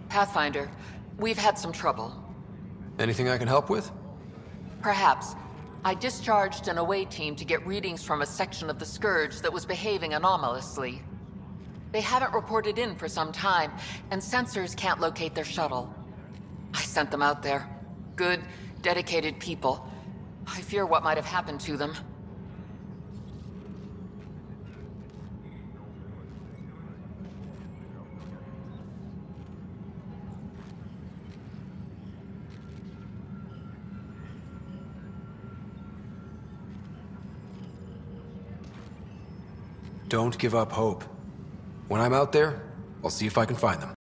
Pathfinder, we've had some trouble. Anything I can help with? Perhaps. I discharged an away team to get readings from a section of the Scourge that was behaving anomalously. They haven't reported in for some time, and sensors can't locate their shuttle. I sent them out there. Good, dedicated people. I fear what might have happened to them. Don't give up hope. When I'm out there, I'll see if I can find them.